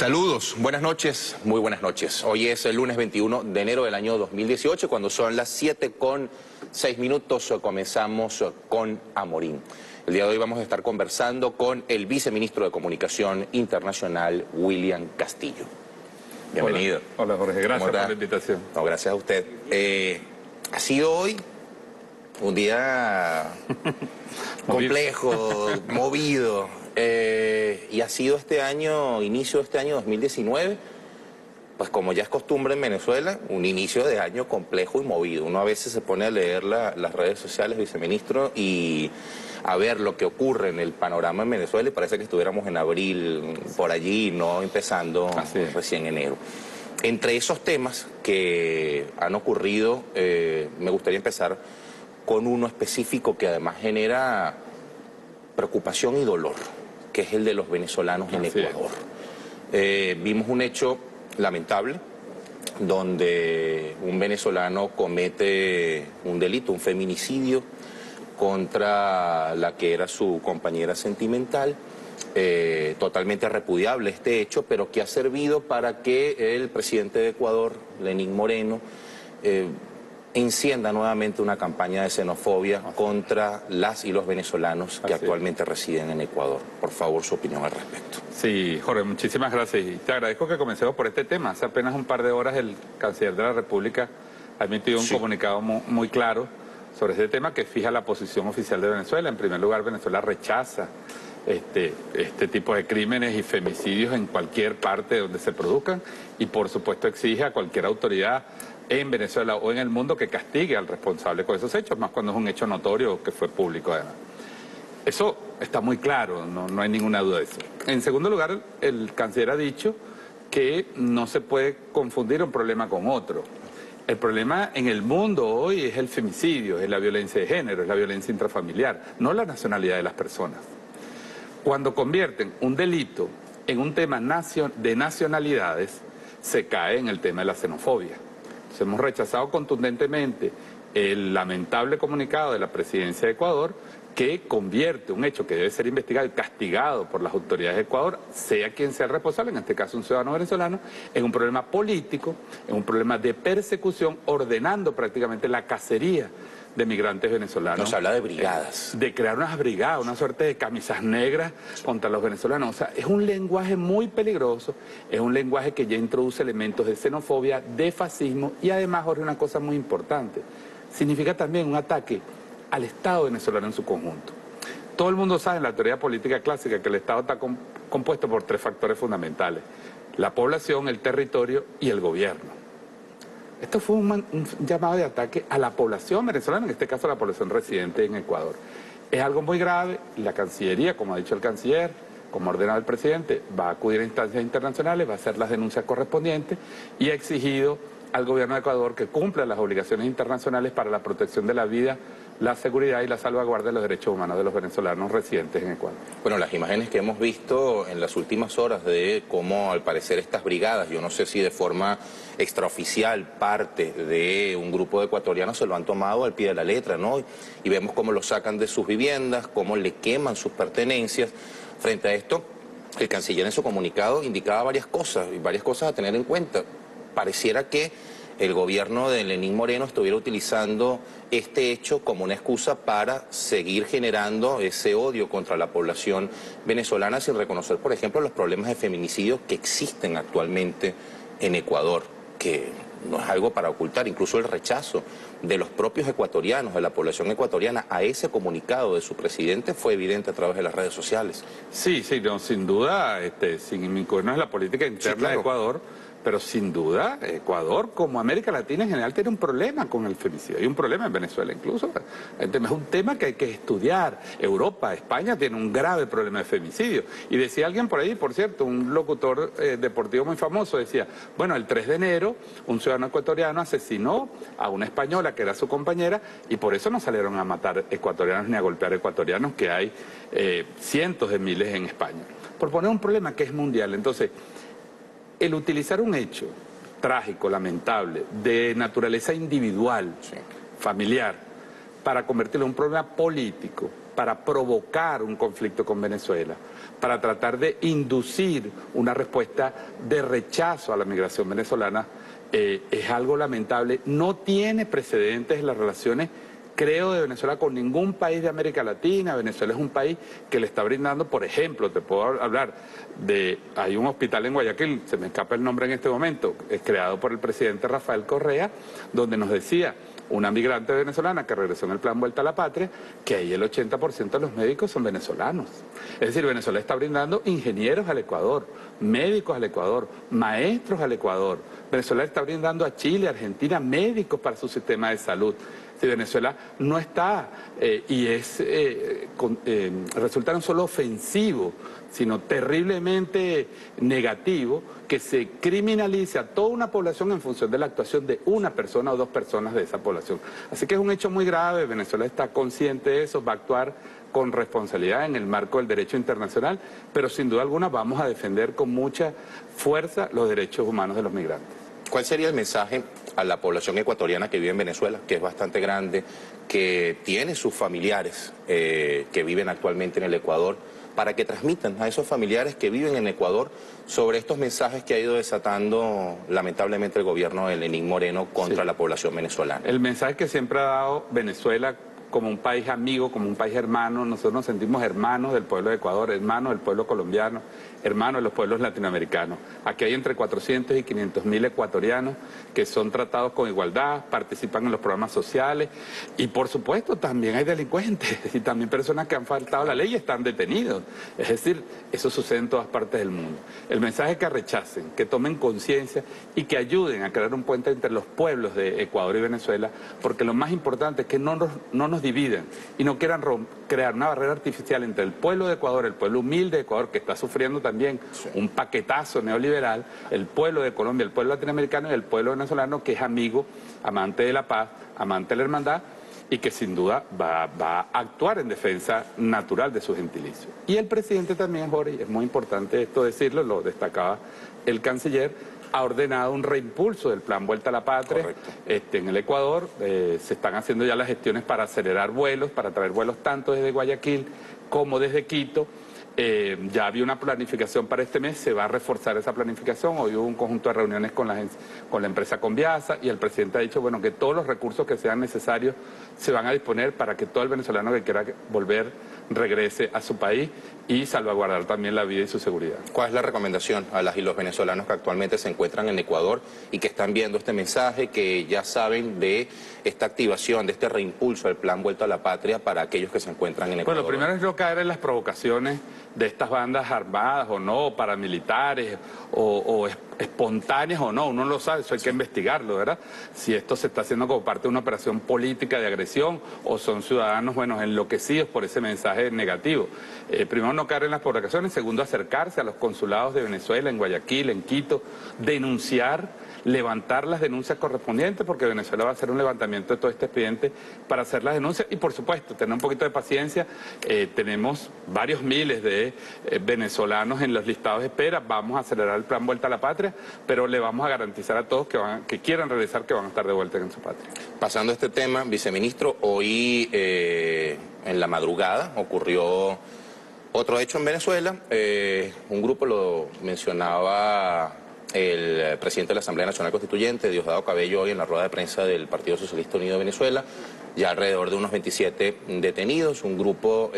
Saludos, buenas noches, muy buenas noches. Hoy es el lunes 21 de enero del año 2018, cuando son las 7:06, comenzamos con Amorín. El día de hoy vamos a estar conversando con el viceministro de Comunicación Internacional, William Castillo. Bienvenido. Hola Jorge, gracias por la invitación. No, gracias a usted. Ha sido hoy un día complejo, movido. Y ha sido este año, inicio de este año 2019, pues como ya es costumbre en Venezuela, un inicio de año complejo y movido. Uno a veces se pone a leer las redes sociales, viceministro, y a ver lo que ocurre en el panorama en Venezuela y parece que estuviéramos en abril, por allí, no empezando recién enero. Entre esos temas que han ocurrido, me gustaría empezar con uno específico que además genera preocupación y dolor, que es el de los venezolanos en Ecuador. Vimos un hecho lamentable donde un venezolano comete un delito, un feminicidio contra la que era su compañera sentimental. Totalmente repudiable este hecho, pero que ha servido para que el presidente de Ecuador, Lenín Moreno, encienda nuevamente una campaña de xenofobia contra las y los venezolanos que actualmente residen en Ecuador. Por favor, su opinión al respecto. Sí, Jorge, muchísimas gracias. Y te agradezco que comencemos por este tema. Hace apenas un par de horas el canciller de la República ha emitido un comunicado muy claro sobre este tema que fija la posición oficial de Venezuela. En primer lugar, Venezuela rechaza este tipo de crímenes y femicidios en cualquier parte donde se produzcan y por supuesto exige a cualquier autoridad en Venezuela o en el mundo que castigue al responsable con esos hechos, más cuando es un hecho notorio que fue público además. Eso está muy claro, no hay ninguna duda de eso. En segundo lugar, el canciller ha dicho que no se puede confundir un problema con otro. El problema en el mundo hoy es el femicidio, es la violencia de género, es la violencia intrafamiliar, no la nacionalidad de las personas. Cuando convierten un delito en un tema de nacionalidades, se cae en el tema de la xenofobia. Entonces, hemos rechazado contundentemente el lamentable comunicado de la presidencia de Ecuador que convierte un hecho que debe ser investigado y castigado por las autoridades de Ecuador, sea quien sea el responsable, en este caso un ciudadano venezolano, en un problema político, en un problema de persecución, ordenando prácticamente la cacería de migrantes venezolanos. Nos habla de brigadas. De crear unas brigadas, una suerte de camisas negras contra los venezolanos. O sea, es un lenguaje muy peligroso, es un lenguaje que ya introduce elementos de xenofobia, de fascismo y además, Jorge, una cosa muy importante, significa también un ataque al Estado venezolano en su conjunto. Todo el mundo sabe en la teoría política clásica que el Estado está compuesto por tres factores fundamentales: la población, el territorio y el gobierno. Esto fue un llamado de ataque a la población venezolana, en este caso a la población residente en Ecuador. Es algo muy grave. La Cancillería, como ha dicho el canciller, como ha ordenado el presidente, va a acudir a instancias internacionales, va a hacer las denuncias correspondientes y ha exigido al gobierno de Ecuador que cumpla las obligaciones internacionales para la protección de la vida, la seguridad y la salvaguardia de los derechos humanos de los venezolanos residentes en Ecuador. Bueno, las imágenes que hemos visto en las últimas horas de cómo al parecer estas brigadas, yo no sé si de forma extraoficial, parte de un grupo de ecuatorianos se lo han tomado al pie de la letra, ¿no? Y vemos cómo lo sacan de sus viviendas, cómo le queman sus pertenencias. Frente a esto, el canciller en su comunicado indicaba varias cosas a tener en cuenta. Pareciera que el gobierno de Lenín Moreno estuviera utilizando este hecho como una excusa para seguir generando ese odio contra la población venezolana sin reconocer, por ejemplo, los problemas de feminicidio que existen actualmente en Ecuador, que no es algo para ocultar. Incluso el rechazo de los propios ecuatorianos, de la población ecuatoriana, a ese comunicado de su presidente fue evidente a través de las redes sociales. Sí, no, sin duda, sin inmiscuirnos en la política interna de Ecuador, pero sin duda Ecuador, como América Latina en general, tiene un problema con el femicidio. Hay un problema en Venezuela incluso. Es un tema que hay que estudiar. Europa, España tiene un grave problema de femicidio. Y decía alguien por ahí, por cierto, un locutor deportivo muy famoso, decía, bueno, el 3 de enero un ciudadano ecuatoriano asesinó a una española que era su compañera y por eso no salieron a matar ecuatorianos ni a golpear ecuatorianos, que hay cientos de miles en España. Por poner un problema que es mundial. Entonces, el utilizar un hecho trágico, lamentable, de naturaleza individual, familiar, para convertirlo en un problema político, para provocar un conflicto con Venezuela, para tratar de inducir una respuesta de rechazo a la migración venezolana, es algo lamentable. No tiene precedentes en las relaciones, creo, de Venezuela con ningún país de América Latina. Venezuela es un país que le está brindando, por ejemplo, te puedo hablar de, hay un hospital en Guayaquil, se me escapa el nombre en este momento, es creado por el presidente Rafael Correa, donde nos decía una migrante venezolana que regresó en el plan Vuelta a la Patria, que ahí el 80% de los médicos son venezolanos. Es decir, Venezuela está brindando ingenieros al Ecuador, médicos al Ecuador, maestros al Ecuador. Venezuela está brindando a Chile, Argentina, médicos para su sistema de salud. Si Venezuela no está resulta no solo ofensivo, sino terriblemente negativo que se criminalice a toda una población en función de la actuación de una persona o dos personas de esa población. Así que es un hecho muy grave, Venezuela está consciente de eso, va a actuar con responsabilidad en el marco del derecho internacional, pero sin duda alguna vamos a defender con mucha fuerza los derechos humanos de los migrantes. ¿Cuál sería el mensaje a la población ecuatoriana que vive en Venezuela, que es bastante grande, que tiene sus familiares que viven actualmente en el Ecuador, para que transmitan a esos familiares que viven en Ecuador sobre estos mensajes que ha ido desatando lamentablemente el gobierno de Lenín Moreno contra la población venezolana? El mensaje que siempre ha dado Venezuela como un país amigo, como un país hermano, nosotros nos sentimos hermanos del pueblo de Ecuador, hermanos del pueblo colombiano, hermanos de los pueblos latinoamericanos. Aquí hay entre 400 y 500.000 ecuatorianos que son tratados con igualdad, participan en los programas sociales y por supuesto también hay delincuentes y también personas que han faltado a la ley y están detenidos. Es decir, eso sucede en todas partes del mundo. El mensaje es que rechacen, que tomen conciencia y que ayuden a crear un puente entre los pueblos de Ecuador y Venezuela, porque lo más importante es que no nos dividan y no quieran crear una barrera artificial entre el pueblo de Ecuador, el pueblo humilde de Ecuador, que está sufriendo también un paquetazo neoliberal, el pueblo de Colombia, el pueblo latinoamericano y el pueblo venezolano, que es amigo, amante de la paz, amante de la hermandad y que sin duda va a actuar en defensa natural de su gentilicio. Y el presidente también, Jorge, es muy importante esto decirlo, lo destacaba el canciller, ha ordenado un reimpulso del plan Vuelta a la Patria en el Ecuador. Se están haciendo ya las gestiones para acelerar vuelos, para traer vuelos tanto desde Guayaquil como desde Quito. Ya había una planificación para este mes, se va a reforzar esa planificación. Hoy hubo un conjunto de reuniones con la empresa Conviasa y el presidente ha dicho bueno, que todos los recursos que sean necesarios se van a disponer para que todo el venezolano que quiera volver regrese a su país y salvaguardar también la vida y su seguridad. ¿Cuál es la recomendación a las y los venezolanos que actualmente se encuentran en Ecuador y que están viendo este mensaje, que ya saben de esta activación, de este reimpulso del plan Vuelta a la Patria para aquellos que se encuentran en Ecuador? Bueno, primero es no caer en las provocaciones de estas bandas armadas o no, paramilitares o espontáneas o no, uno no lo sabe, eso hay que investigarlo, ¿verdad? Si esto se está haciendo como parte de una operación política de agresión o son ciudadanos, bueno, enloquecidos por ese mensaje negativo. Primero, no caer en las provocaciones, segundo, acercarse a los consulados de Venezuela, en Guayaquil, en Quito, denunciar, levantar las denuncias correspondientes, porque Venezuela va a hacer un levantamiento de todo este expediente para hacer las denuncias y, por supuesto, tener un poquito de paciencia. Tenemos varios miles de venezolanos en los listados de espera, vamos a acelerar el plan Vuelta a la Patria, pero le vamos a garantizar a todos que quieran regresar que van a estar de vuelta en su patria. Pasando a este tema, viceministro, hoy en la madrugada ocurrió otro hecho en Venezuela. Un grupo, lo mencionaba el presidente de la Asamblea Nacional Constituyente, Diosdado Cabello, hoy en la rueda de prensa del Partido Socialista Unido de Venezuela, ya alrededor de unos 27 detenidos, un grupo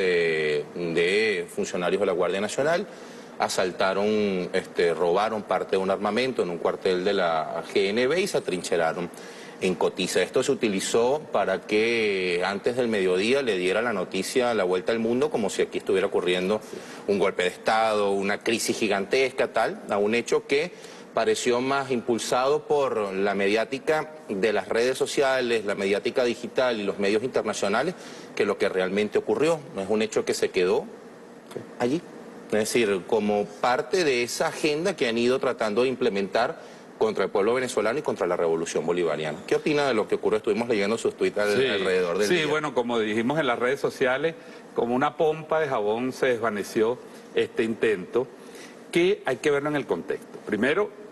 de funcionarios de la Guardia Nacional asaltaron, robaron parte de un armamento en un cuartel de la GNB y se atrincheraron en Cotiza. Esto se utilizó para que antes del mediodía le diera la noticia a la vuelta al mundo, como si aquí estuviera ocurriendo un golpe de Estado, una crisis gigantesca, tal, a un hecho que pareció más impulsado por la mediática de las redes sociales, la mediática digital y los medios internacionales, que lo que realmente ocurrió. No es un hecho que se quedó allí. Es decir, como parte de esa agenda que han ido tratando de implementar contra el pueblo venezolano y contra la revolución bolivariana. ¿Qué opina de lo que ocurrió? Estuvimos leyendo sus tweets alrededor del día. Sí, bueno, como dijimos en las redes sociales, como una pompa de jabón se desvaneció este intento, que hay que verlo en el contexto. Primero,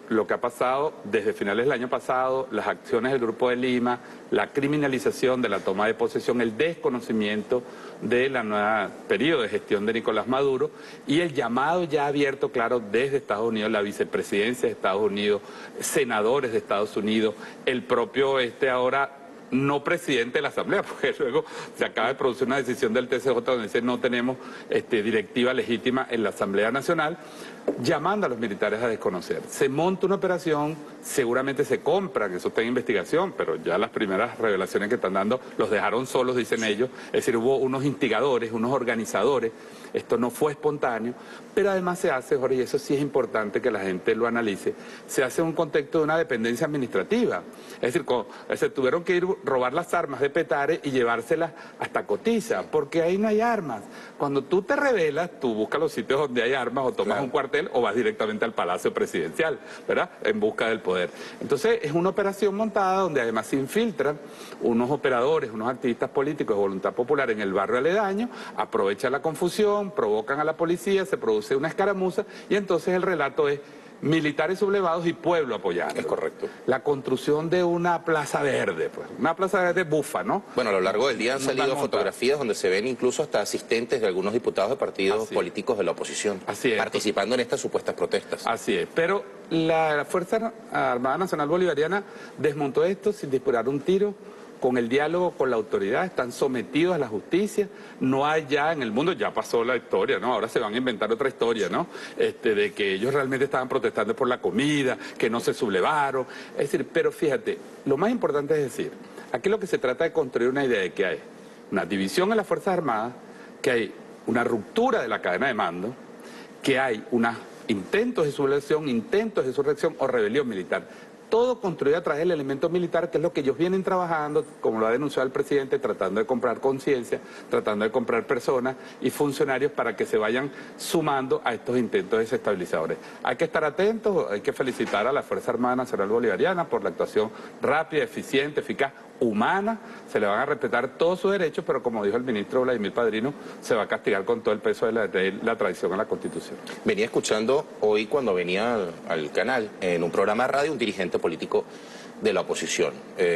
lo que ha pasado desde finales del año pasado, las acciones del Grupo de Lima, la criminalización de la toma de posesión, el desconocimiento de la nueva periodo de gestión de Nicolás Maduro y el llamado ya abierto, claro, desde Estados Unidos, la vicepresidencia de Estados Unidos, senadores de Estados Unidos, el propio ahora no presidente de la Asamblea, porque luego se acaba de producir una decisión del TCJ donde dice no tenemos directiva legítima en la Asamblea Nacional, llamando a los militares a desconocer. Se monta una operación, seguramente se compran, eso está en investigación, pero ya las primeras revelaciones que están dando los dejaron solos, dicen ellos, es decir, hubo unos instigadores, unos organizadores, esto no fue espontáneo, pero además se hace, Jorge, y eso sí es importante que la gente lo analice, se hace en un contexto de una dependencia administrativa, es decir, se tuvieron que ir robar las armas de Petare y llevárselas hasta Cotiza, porque ahí no hay armas. Cuando tú te rebelas, tú buscas los sitios donde hay armas o tomas un cuartel o vas directamente al Palacio Presidencial, ¿verdad?, en busca del poder. Entonces, es una operación montada donde además se infiltran unos operadores, unos activistas políticos de voluntad popular en el barrio aledaño, aprovechan la confusión, provocan a la policía, se produce una escaramuza y entonces el relato es militares sublevados y pueblo apoyando. Es correcto. La construcción de una plaza verde, pues, una plaza verde bufa, ¿no? Bueno, a lo largo del día han salido fotografías donde se ven incluso hasta asistentes de algunos diputados de partidos políticos de la oposición participando en estas supuestas protestas. Así es, pero la Fuerza Armada Nacional Bolivariana desmontó esto sin disparar un tiro, con el diálogo con la autoridad, están sometidos a la justicia, no hay ya en el mundo, ya pasó la historia, ¿no? Ahora se van a inventar otra historia, ¿no? De que ellos realmente estaban protestando por la comida, que no se sublevaron, es decir, pero fíjate, lo más importante es decir, aquí lo que se trata de construir una idea de que hay una división en las Fuerzas Armadas, que hay una ruptura de la cadena de mando, que hay unos intentos de sublevación, intentos de insurrección o rebelión militar. Todo construido a través del elemento militar, que es lo que ellos vienen trabajando, como lo ha denunciado el presidente, tratando de comprar conciencia, tratando de comprar personas y funcionarios para que se vayan sumando a estos intentos desestabilizadores. Hay que estar atentos, hay que felicitar a la Fuerza Armada Nacional Bolivariana por la actuación rápida, eficiente, eficaz, humana, se le van a respetar todos sus derechos, pero como dijo el ministro Vladimir Padrino, se va a castigar con todo el peso de la traición a la Constitución. Venía escuchando hoy cuando venía al canal, en un programa de radio, un dirigente político de la oposición,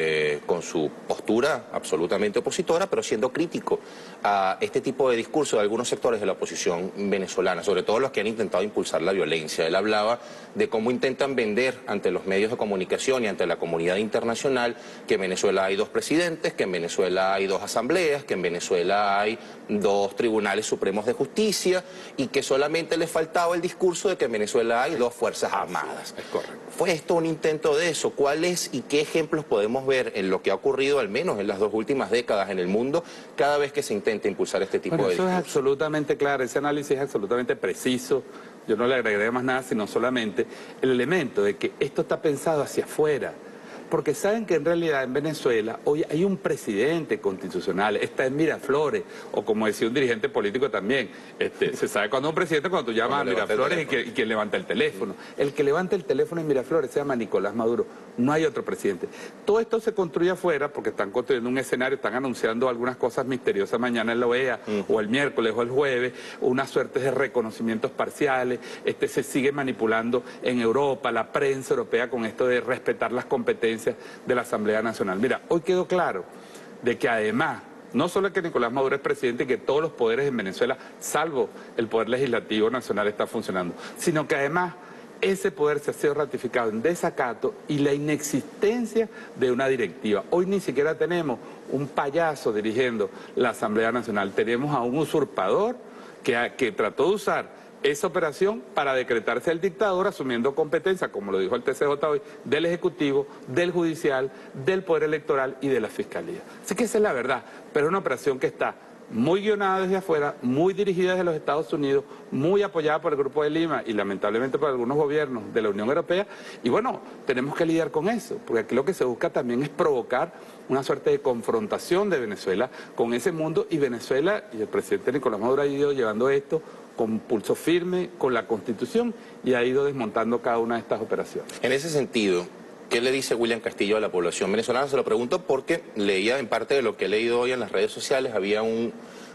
con su postura absolutamente opositora, pero siendo crítico a este tipo de discurso de algunos sectores de la oposición venezolana, sobre todo los que han intentado impulsar la violencia. Él hablaba de cómo intentan vender ante los medios de comunicación y ante la comunidad internacional que en Venezuela hay 2 presidentes, que en Venezuela hay 2 asambleas, que en Venezuela hay 2 tribunales supremos de justicia y que solamente le faltaba el discurso de que en Venezuela hay 2 fuerzas armadas. Es correcto. ¿Fue esto un intento de eso? ¿Cuál es y qué ejemplos podemos ver en lo que ha ocurrido, al menos en las 2 últimas décadas en el mundo, cada vez que se intenta impulsar este tipo de discursos? Eso es absolutamente claro, ese análisis es absolutamente preciso. Yo no le agregaré más nada, sino solamente el elemento de que esto está pensado hacia afuera. Porque saben que en realidad en Venezuela hoy hay un presidente constitucional, está en Miraflores, o como decía un dirigente político también, se sabe cuando un presidente, cuando tú llamas a Miraflores y quien levanta el teléfono. El que levanta el teléfono en Miraflores se llama Nicolás Maduro, no hay otro presidente. Todo esto se construye afuera porque están construyendo un escenario, están anunciando algunas cosas misteriosas mañana en la OEA, o el miércoles o el jueves, unas suertes de reconocimientos parciales, se sigue manipulando en Europa, la prensa europea con esto de respetar las competencias de la Asamblea Nacional. Mira, hoy quedó claro de que además, no solo que Nicolás Maduro es presidente y que todos los poderes en Venezuela, salvo el poder legislativo nacional, está funcionando, sino que además ese poder se ha sido ratificado en desacato y la inexistencia de una directiva. Hoy ni siquiera tenemos un payaso dirigiendo la Asamblea Nacional, tenemos a un usurpador que trató de usar esa operación para decretarse el dictador, asumiendo competencia, como lo dijo el TCJ hoy, del Ejecutivo, del Judicial, del Poder Electoral y de la Fiscalía. Así que esa es la verdad, pero es una operación que está muy guionada desde afuera, muy dirigida desde los Estados Unidos, muy apoyada por el Grupo de Lima y lamentablemente por algunos gobiernos de la Unión Europea. Y bueno, tenemos que lidiar con eso, porque aquí lo que se busca también es provocar una suerte de confrontación de Venezuela con ese mundo, y Venezuela y el presidente Nicolás Maduro ha ido llevando esto con pulso firme, con la Constitución, y ha ido desmontando cada una de estas operaciones. En ese sentido, ¿qué le dice William Castillo a la población venezolana? Se lo pregunto porque leía en parte de lo que he leído hoy en las redes sociales, había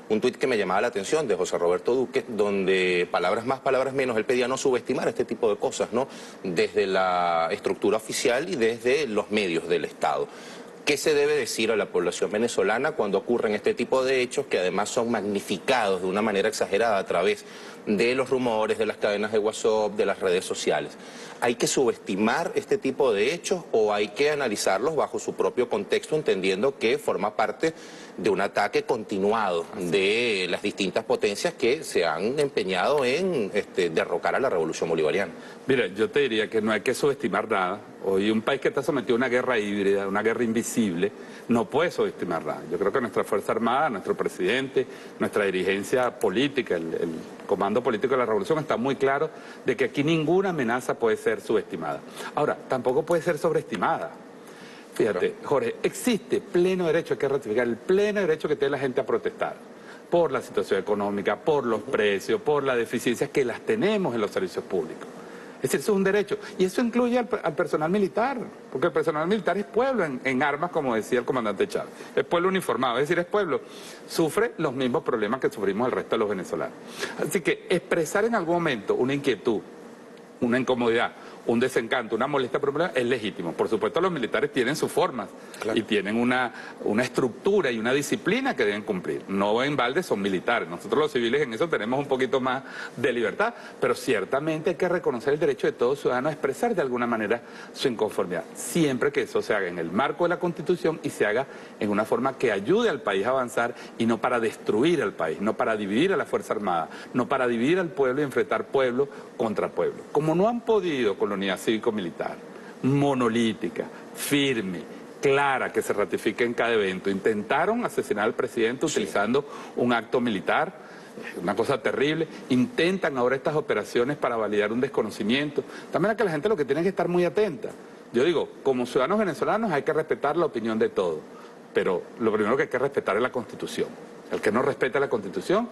un tuit que me llamaba la atención de José Roberto Duque, donde palabras más, palabras menos, él pedía no subestimar este tipo de cosas, ¿no? Desde la estructura oficial y desde los medios del Estado. ¿Qué se debe decir a la población venezolana cuando ocurren este tipo de hechos que además son magnificados de una manera exagerada a través de los rumores, de las cadenas de WhatsApp, de las redes sociales? ¿Hay que subestimar este tipo de hechos o hay que analizarlos bajo su propio contexto, entendiendo que forma parte de un ataque continuado de las distintas potencias que se han empeñado en derrocar a la revolución bolivariana? Mira, yo te diría que no hay que subestimar nada. Hoy un país que está sometido a una guerra híbrida, una guerra invisible, no puede subestimar nada. Yo creo que nuestra Fuerza Armada, nuestro presidente, nuestra dirigencia política, el comando político de la revolución está muy claro de que aquí ninguna amenaza puede ser subestimada. Ahora, tampoco puede ser sobreestimada. Fíjate, Jorge, existe pleno derecho, hay que ratificar el pleno derecho que tiene la gente a protestar por la situación económica, por los precios, por las deficiencias que las tenemos en los servicios públicos. Es decir, eso es un derecho. Y eso incluye al personal militar, porque el personal militar es pueblo en armas, como decía el comandante Chávez. Es pueblo uniformado, es decir, es pueblo. Sufre los mismos problemas que sufrimos el resto de los venezolanos. Así que expresar en algún momento una inquietud, una incomodidad, un desencanto, una molestia por problema, es legítimo. Por supuesto, los militares tienen sus formas, claro, y tienen una estructura y una disciplina que deben cumplir. No en balde son militares. Nosotros los civiles en eso tenemos un poquito más de libertad, pero ciertamente hay que reconocer el derecho de todo ciudadano a expresar de alguna manera su inconformidad, siempre que eso se haga en el marco de la Constitución y se haga en una forma que ayude al país a avanzar y no para destruir al país, no para dividir a la Fuerza Armada, no para dividir al pueblo y enfrentar pueblo contra pueblo. Como no han podido con la unidad cívico-militar, monolítica, firme, clara, que se ratifique en cada evento. Intentaron asesinar al presidente utilizando un acto militar, una cosa terrible. Intentan ahora estas operaciones para validar un desconocimiento. También que la gente lo que tiene que estar muy atenta. Yo digo, como ciudadanos venezolanos hay que respetar la opinión de todos, pero lo primero que hay que respetar es la Constitución. El que no respeta la Constitución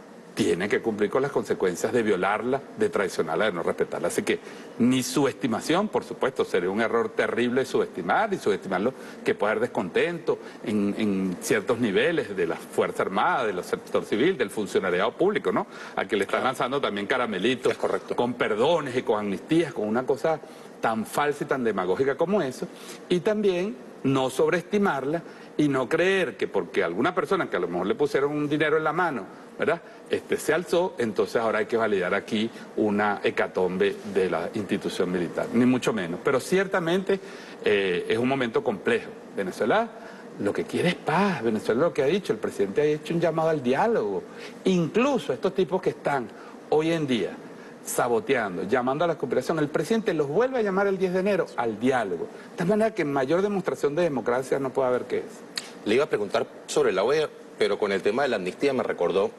tiene que cumplir con las consecuencias de violarla, de traicionarla, de no respetarla. Así que ni subestimación, por supuesto, sería un error terrible subestimar y subestimarlo, que puede haber descontento en ciertos niveles de la Fuerza Armada, del sector civil, del funcionariado público, ¿no? A que le están lanzando también caramelitos, con perdones y con amnistías, con una cosa tan falsa y tan demagógica como eso. Y también no sobreestimarla y no creer que porque alguna persona que a lo mejor le pusieron un dinero en la mano, ¿verdad?, se alzó, entonces ahora hay que validar aquí una hecatombe de la institución militar, ni mucho menos. Pero ciertamente es un momento complejo. Venezuela lo que quiere es paz. Venezuela lo que ha dicho, el presidente ha hecho un llamado al diálogo. Incluso estos tipos que están hoy en día saboteando, llamando a la cooperación, el presidente los vuelve a llamar el 10 de enero al diálogo. De tal manera que mayor demostración de democracia no puede haber que es. Le iba a preguntar sobre la OEA, pero con el tema de la amnistía me recordó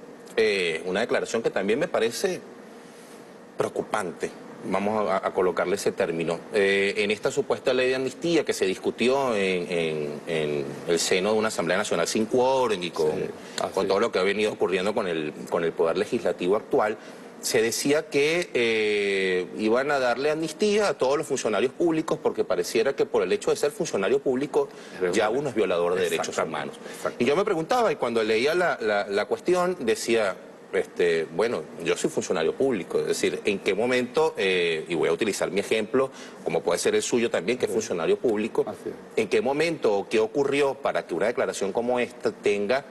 una declaración que también me parece preocupante. Vamos a colocarle ese término. En esta supuesta ley de amnistía que se discutió en el seno de una Asamblea Nacional sin quórum y con todo lo que ha venido ocurriendo con el Poder Legislativo actual, se decía que iban a darle amnistía a todos los funcionarios públicos porque pareciera que por el hecho de ser funcionario público ya uno es violador de derechos humanos. Y yo me preguntaba, y cuando leía la cuestión decía, bueno, yo soy funcionario público, es decir, ¿en qué momento, y voy a utilizar mi ejemplo, como puede ser el suyo también, que es funcionario público, en qué momento o qué ocurrió para que una declaración como esta tenga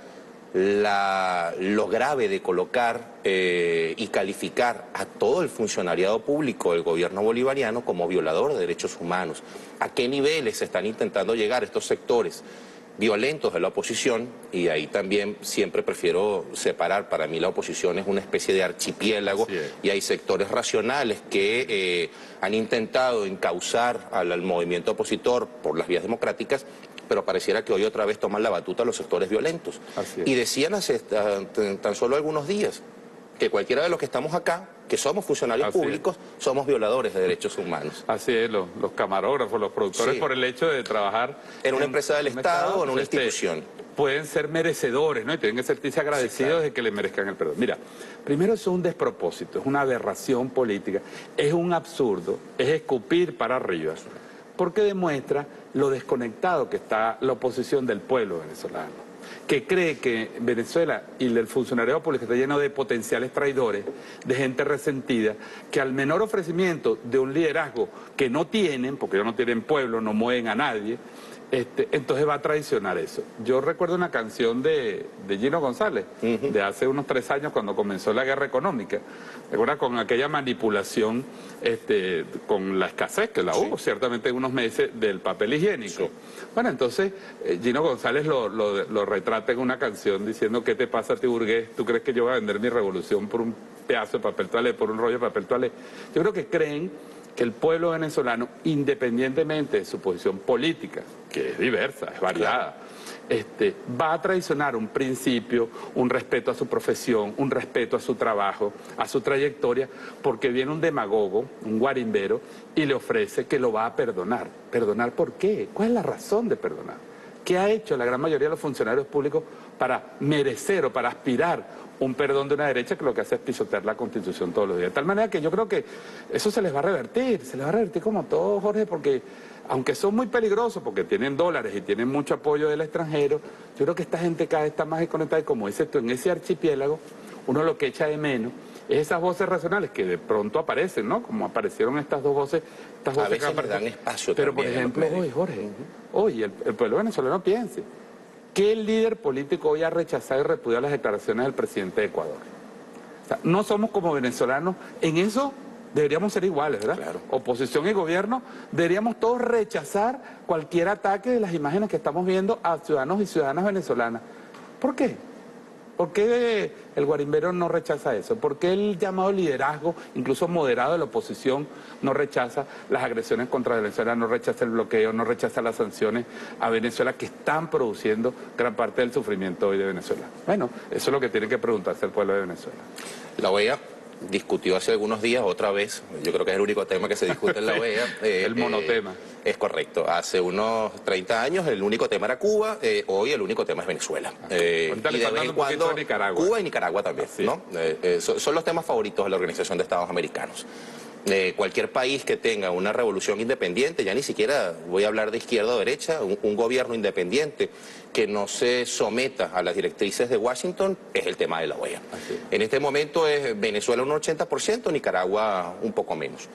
lo grave de colocar y calificar a todo el funcionariado público del gobierno bolivariano como violador de derechos humanos? ¿A qué niveles están intentando llegar estos sectores violentos de la oposición? Y ahí también siempre prefiero separar, para mí la oposición es una especie de archipiélago y hay sectores racionales que han intentado encauzar al movimiento opositor por las vías democráticas, pero pareciera que hoy otra vez toman la batuta los sectores violentos. Y decían hace tan solo algunos días que cualquiera de los que estamos acá, que somos funcionarios públicos, somos violadores de derechos humanos. Así es, los camarógrafos, los productores, por el hecho de trabajar en una empresa del Estado o en una institución. Pueden ser merecedores, ¿no? Y tienen que sentirse agradecidos de que le merezcan el perdón. Mira, primero es un despropósito, es una aberración política, es un absurdo, es escupir para arriba, porque demuestra lo desconectado que está la oposición del pueblo venezolano. que cree que Venezuela y el funcionariado público está lleno de potenciales traidores, de gente resentida, que al menor ofrecimiento de un liderazgo que no tienen, porque ellos no tienen pueblo, no mueven a nadie, entonces va a traicionar eso. Yo recuerdo una canción de Gino González, de hace unos 3 años cuando comenzó la guerra económica. ¿Recuerda? Con aquella manipulación, con la escasez que la hubo ciertamente en unos meses del papel higiénico. Sí. Bueno, entonces Gino González lo retrata en una canción diciendo: ¿qué te pasa a ti, burgués? ¿Tú crees que yo voy a vender mi revolución por un pedazo de papel toalé, por un rollo de papel toalé? Yo creo que creen que el pueblo venezolano, independientemente de su posición política, que es diversa, es variada, va a traicionar un principio, un respeto a su profesión, un respeto a su trabajo, a su trayectoria, porque viene un demagogo, un guarimbero, y le ofrece que lo va a perdonar. ¿Perdonar por qué? ¿Cuál es la razón de perdonar? ¿Qué ha hecho la gran mayoría de los funcionarios públicos para merecer o para aspirar un perdón de una derecha que lo que hace es pisotear la Constitución todos los días? De tal manera que yo creo que eso se les va a revertir como todo, Jorge, porque aunque son muy peligrosos, porque tienen dólares y tienen mucho apoyo del extranjero, yo creo que esta gente cada vez está más desconectada, y como dices tú, en ese archipiélago, uno lo que echa de menos es esas voces racionales que de pronto aparecen, ¿no? Como aparecieron estas dos voces. A veces les dan espacio. Pero también, por ejemplo, hoy, Jorge, hoy el pueblo venezolano piense, ¿qué líder político hoy ha rechazado y repudiado las declaraciones del presidente de Ecuador? O sea, no somos como venezolanos, en eso deberíamos ser iguales, ¿verdad? Claro. Oposición y gobierno, deberíamos todos rechazar cualquier ataque de las imágenes que estamos viendo a ciudadanos y ciudadanas venezolanas. ¿Por qué? ¿Por qué el guarimbero no rechaza eso? ¿Por qué el llamado liderazgo, incluso moderado de la oposición, no rechaza las agresiones contra Venezuela, no rechaza el bloqueo, no rechaza las sanciones a Venezuela que están produciendo gran parte del sufrimiento hoy de Venezuela? Bueno, eso es lo que tiene que preguntarse el pueblo de Venezuela. La OEA discutió hace algunos días otra vez, yo creo que es el único tema que se discute en la OEA. El monotema. Es correcto. Hace unos 30 años el único tema era Cuba, hoy el único tema es Venezuela. Y de vez en cuando Nicaragua. Cuba y Nicaragua también, ¿no? Son los temas favoritos de la Organización de Estados Americanos. Cualquier país que tenga una revolución independiente, ya ni siquiera voy a hablar de izquierda o derecha, un gobierno independiente que no se someta a las directrices de Washington, es el tema de la OEA. En este momento es Venezuela un 80%, Nicaragua un poco menos.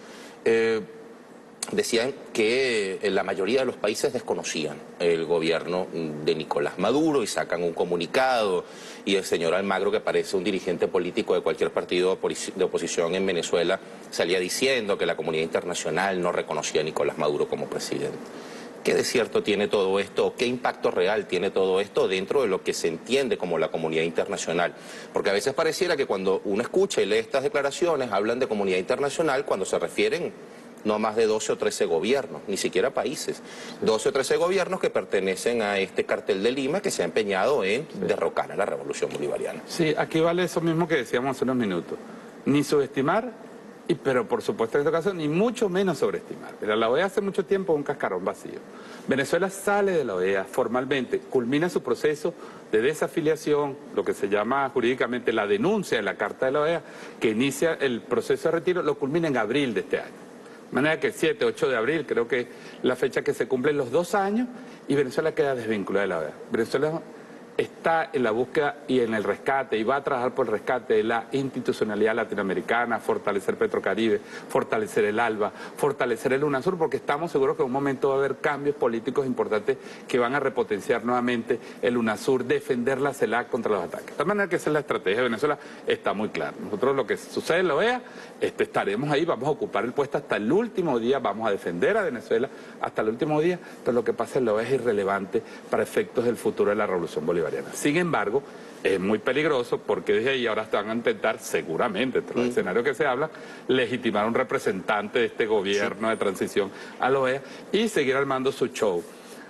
Decían que la mayoría de los países desconocían el gobierno de Nicolás Maduro y sacan un comunicado, y el señor Almagro, que parece un dirigente político de cualquier partido de oposición en Venezuela, salía diciendo que la comunidad internacional no reconocía a Nicolás Maduro como presidente. ¿Qué de cierto tiene todo esto? ¿Qué impacto real tiene todo esto dentro de lo que se entiende como la comunidad internacional? Porque a veces pareciera que cuando uno escucha y lee estas declaraciones, hablan de comunidad internacional cuando se refieren no más de 12 o 13 gobiernos, ni siquiera países. 12 o 13 gobiernos que pertenecen a este cartel de Lima que se ha empeñado en derrocar a la revolución bolivariana. Sí, aquí vale eso mismo que decíamos hace unos minutos. Ni subestimar, pero por supuesto en este caso, ni mucho menos sobreestimar. Pero la OEA hace mucho tiempo es un cascarón vacío. Venezuela sale de la OEA formalmente, culmina su proceso de desafiliación, lo que se llama jurídicamente la denuncia en la Carta de la OEA, que inicia el proceso de retiro, lo culmina en abril de este año. De manera que el 7, 8 de abril, creo que la fecha que se cumplen los 2 años, y Venezuela queda desvinculada de la OEA. Venezuela está en la búsqueda y en el rescate, y va a trabajar por el rescate de la institucionalidad latinoamericana, fortalecer Petrocaribe, fortalecer el ALBA, fortalecer el UNASUR, porque estamos seguros que en un momento va a haber cambios políticos importantes que van a repotenciar nuevamente el UNASUR, defender la CELAC contra los ataques. De manera que esa es la estrategia de Venezuela, está muy clara. Nosotros lo que sucede en la OEA, estaremos ahí, vamos a ocupar el puesto hasta el último día, vamos a defender a Venezuela hasta el último día, pero lo que pasa en la OEA es irrelevante para efectos del futuro de la revolución bolivariana. Sin embargo, es muy peligroso porque desde ahí ahora van a intentar, seguramente, entre los escenarios que se habla, legitimar a un representante de este gobierno de transición a la OEA y seguir armando su show.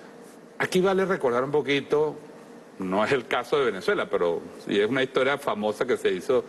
Aquí vale recordar un poquito, no es el caso de Venezuela, pero sí es una historia famosa que se hizo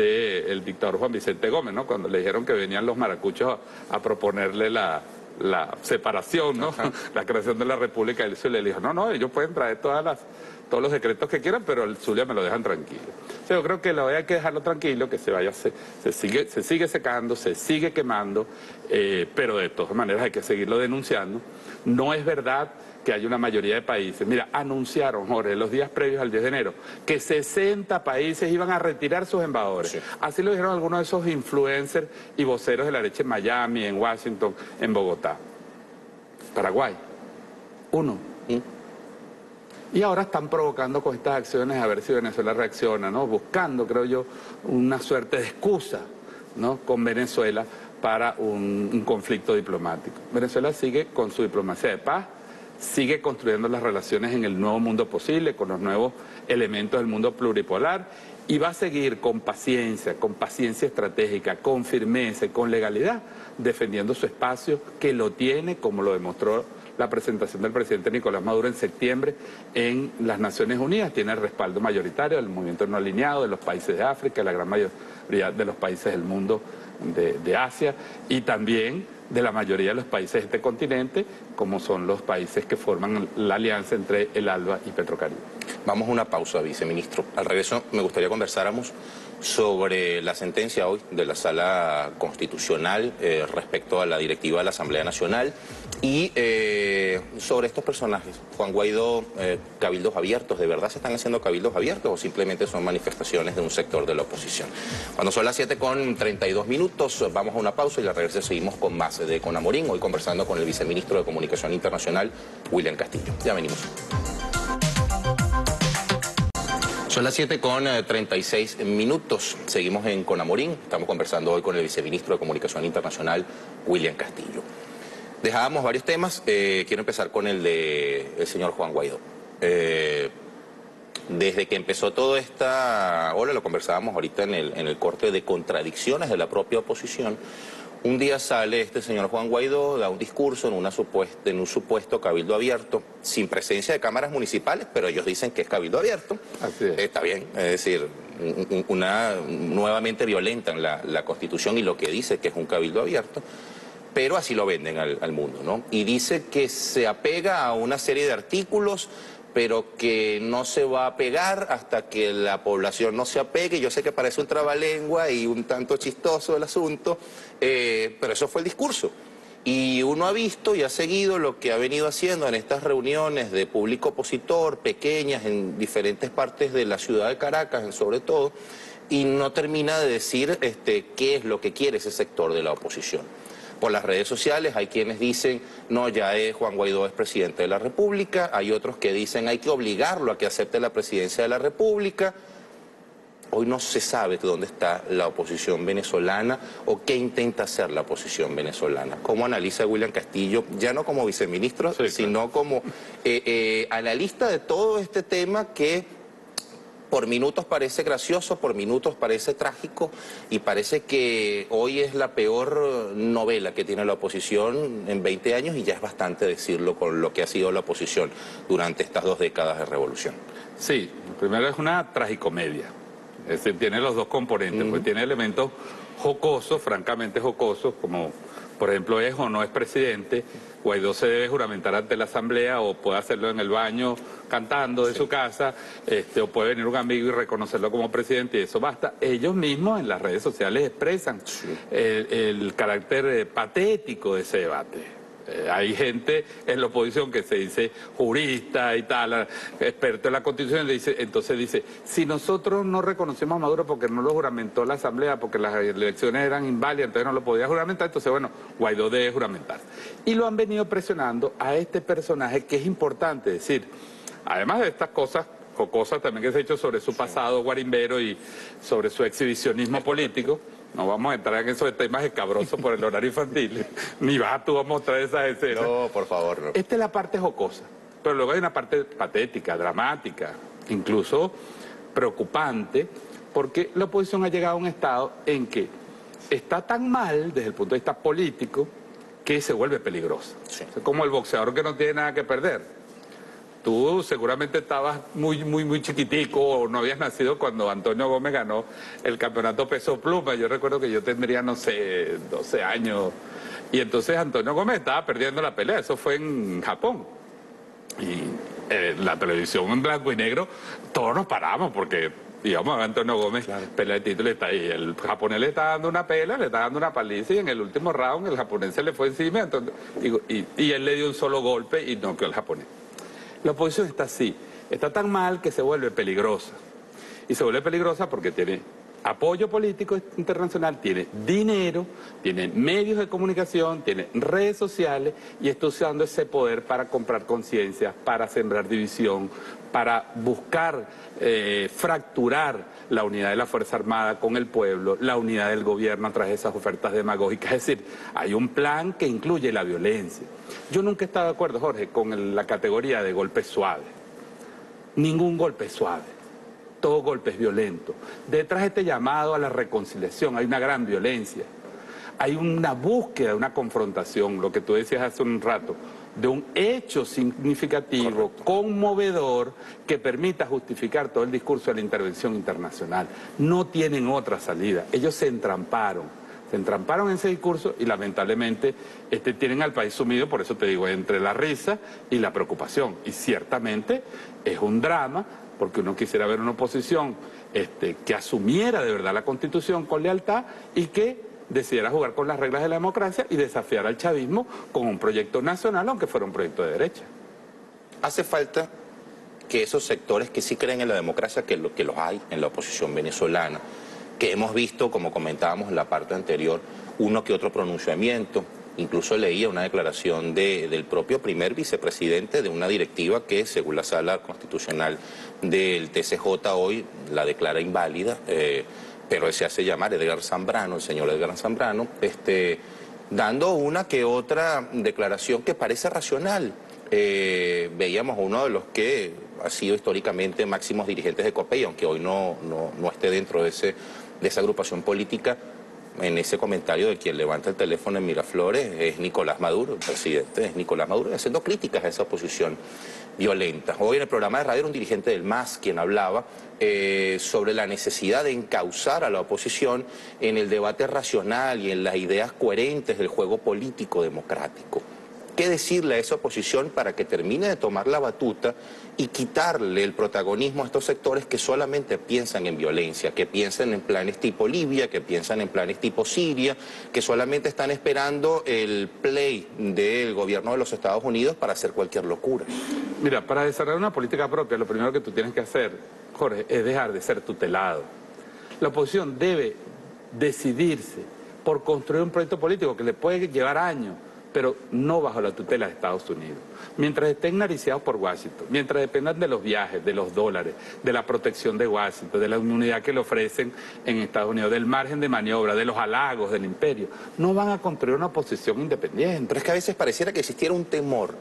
del dictador Juan Vicente Gómez, ¿no? Cuando le dijeron que venían los maracuchos a proponerle la separación, ¿no? La creación de la República del Zulia. Le dijo, no, ellos pueden traer todos los decretos que quieran, pero el Zulia me lo dejan tranquilo. O sea, yo creo que la OEA hay que dejarlo tranquilo, que se sigue secando, se sigue quemando, pero de todas maneras hay que seguirlo denunciando. No es verdad que hay una mayoría de países. Mira, anunciaron, Jorge, los días previos al 10 de enero, que 60 países iban a retirar sus embajadores. Sí. Así lo dijeron algunos de esos influencers y voceros de la derecha en Miami, en Washington, en Bogotá. Paraguay, 1. Y ahora están provocando con estas acciones a ver si Venezuela reacciona, ¿no? Buscando, creo yo, una suerte de excusa, ¿no?, con Venezuela para un conflicto diplomático. Venezuela sigue con su diplomacia de paz, sigue construyendo las relaciones en el nuevo mundo posible, con los nuevos elementos del mundo pluripolar, y va a seguir con paciencia estratégica, con firmeza y con legalidad, defendiendo su espacio, que lo tiene, como lo demostró la presentación del presidente Nicolás Maduro en septiembre en las Naciones Unidas. Tiene el respaldo mayoritario del movimiento no alineado, de los países de África, la gran mayoría de los países del mundo de Asia, y también de la mayoría de los países de este continente, como son los países que forman la alianza entre el ALBA y Petrocaribe. Vamos a una pausa, viceministro. Al regreso me gustaría conversáramos sobre la sentencia hoy de la Sala Constitucional respecto a la directiva de la Asamblea Nacional y sobre estos personajes. Juan Guaidó, cabildos abiertos, ¿de verdad se están haciendo cabildos abiertos o simplemente son manifestaciones de un sector de la oposición? Cuando son las 7:32, vamos a una pausa y al regreso seguimos con más de Conamorín, hoy conversando con el viceministro de Comunicación Internacional, William Castillo. Ya venimos. Son las 7:36. Seguimos en Conamorín. Estamos conversando hoy con el viceministro de Comunicación Internacional, William Castillo. Dejábamos varios temas. Quiero empezar con el del señor Juan Guaidó. Desde que empezó toda esta ola, lo conversábamos ahorita en el corte de contradicciones de la propia oposición. Un día sale este señor Juan Guaidó, da un discurso en un supuesto cabildo abierto, sin presencia de cámaras municipales, pero ellos dicen que es cabildo abierto. Así es. Está bien, es decir, nuevamente violentan la Constitución y lo que dice que es un cabildo abierto, pero así lo venden al mundo, ¿no? Y dice que se apega a una serie de artículos, pero que no se va a pegar hasta que la población no se apegue. Yo sé que parece un trabalengua y un tanto chistoso el asunto, pero eso fue el discurso. Y uno ha visto y ha seguido lo que ha venido haciendo en estas reuniones de público opositor, pequeñas, en diferentes partes de la ciudad de Caracas, sobre todo, y no termina de decir qué es lo que quiere ese sector de la oposición. Por las redes sociales hay quienes dicen, no, ya Juan Guaidó es presidente de la República, hay otros que dicen hay que obligarlo a que acepte la presidencia de la República. Hoy no se sabe dónde está la oposición venezolana o qué intenta hacer la oposición venezolana. ¿Cómo analiza William Castillo, ya no como viceministro, sí, sino como analista de todo este tema que por minutos parece gracioso, por minutos parece trágico y parece que hoy es la peor novela que tiene la oposición en 20 años y ya es bastante decirlo con lo que ha sido la oposición durante estas 2 décadas de revolución? Sí, primero es una tragicomedia, es decir, tiene los dos componentes, pues tiene elementos jocosos, francamente jocosos, como por ejemplo es o no es presidente. Guaidó se debe juramentar ante la Asamblea o puede hacerlo en el baño cantando de su casa, o puede venir un amigo y reconocerlo como presidente y eso basta. Ellos mismos en las redes sociales expresan el carácter patético de ese debate. Hay gente en la oposición que se dice jurista y tal, experto en la Constitución, entonces dice, si nosotros no reconocemos a Maduro porque no lo juramentó la Asamblea, porque las elecciones eran inválidas, entonces no lo podía juramentar, entonces bueno, Guaidó debe juramentar. Y lo han venido presionando a este personaje que es importante decir, además de estas cosas jocosas también que se ha hecho sobre su pasado guarimbero y sobre su exhibicionismo político. No vamos a entrar en esos temas escabrosos por el horario infantil, ni vas tú a mostrar esas escenas. No, por favor, no. Esta es la parte jocosa, pero luego hay una parte patética, dramática, incluso preocupante, porque la oposición ha llegado a un estado en que está tan mal desde el punto de vista político que se vuelve peligrosa. Sí. Es como el boxeador que no tiene nada que perder. Tú seguramente estabas muy chiquitico o no habías nacido cuando Antonio Gómez ganó el campeonato peso pluma. Yo recuerdo que yo tendría, no sé, 12 años. Y entonces Antonio Gómez estaba perdiendo la pelea. Eso fue en Japón. Y la televisión en blanco y negro, todos nos paramos porque digamos, a Antonio Gómez, claro, pelea de título, está ahí. El japonés le está dando una pela, le está dando una paliza, y en el último round el japonés se le fue encima, entonces, y él le dio un solo golpe y noqueó al japonés. La oposición está así, está tan mal que se vuelve peligrosa. Y se vuelve peligrosa porque tiene apoyo político internacional, tiene dinero, tiene medios de comunicación, tiene redes sociales y está usando ese poder para comprar conciencia, para sembrar división, para buscar fracturar la unidad de la Fuerza Armada con el pueblo, la unidad del gobierno a través de esas ofertas demagógicas. Es decir, hay un plan que incluye la violencia. Yo nunca he estado de acuerdo, Jorge, con la categoría de golpe suave. Ningún golpe suave. Todo golpe es violento. Detrás de este llamado a la reconciliación hay una gran violencia. Hay una búsqueda, una confrontación, lo que tú decías hace un rato, de un hecho significativo, correcto, conmovedor, que permita justificar todo el discurso de la intervención internacional. No tienen otra salida. Ellos se entramparon en ese discurso y lamentablemente tienen al país sumido, por eso te digo, entre la risa y la preocupación. Y ciertamente es un drama, porque uno quisiera ver una oposición que asumiera de verdad la Constitución con lealtad y que decidiera jugar con las reglas de la democracia y desafiar al chavismo con un proyecto nacional, aunque fuera un proyecto de derecha. Hace falta que esos sectores que sí creen en la democracia, que los hay en la oposición venezolana, que hemos visto, como comentábamos en la parte anterior, uno que otro pronunciamiento. Incluso leía una declaración del propio primer vicepresidente de una directiva que, según la Sala Constitucional del TCJ hoy, la declara inválida, pero él se hace llamar Edgar Zambrano, el señor Edgar Zambrano, dando una que otra declaración que parece racional. Veíamos uno de los que ha sido históricamente máximos dirigentes de COPEI, aunque hoy no esté dentro de esa agrupación política. En ese comentario de quien levanta el teléfono en Miraflores es Nicolás Maduro, el presidente es Nicolás Maduro, haciendo críticas a esa oposición violenta. Hoy en el programa de radio era un dirigente del MAS quien hablaba sobre la necesidad de encauzar a la oposición en el debate racional y en las ideas coherentes del juego político democrático. ¿Qué decirle a esa oposición para que termine de tomar la batuta y quitarle el protagonismo a estos sectores que solamente piensan en violencia, que piensan en planes tipo Libia, que piensan en planes tipo Siria, que solamente están esperando el play del gobierno de los Estados Unidos para hacer cualquier locura? Mira, para desarrollar una política propia, lo primero que tú tienes que hacer, Jorge, es dejar de ser tutelado. La oposición debe decidirse por construir un proyecto político que le puede llevar años, pero no bajo la tutela de Estados Unidos. Mientras estén nariciados por Washington, mientras dependan de los viajes, de los dólares, de la protección de Washington, de la inmunidad que le ofrecen en Estados Unidos, del margen de maniobra, de los halagos del imperio, no van a construir una oposición independiente. Pero es que a veces pareciera que existiera un temor.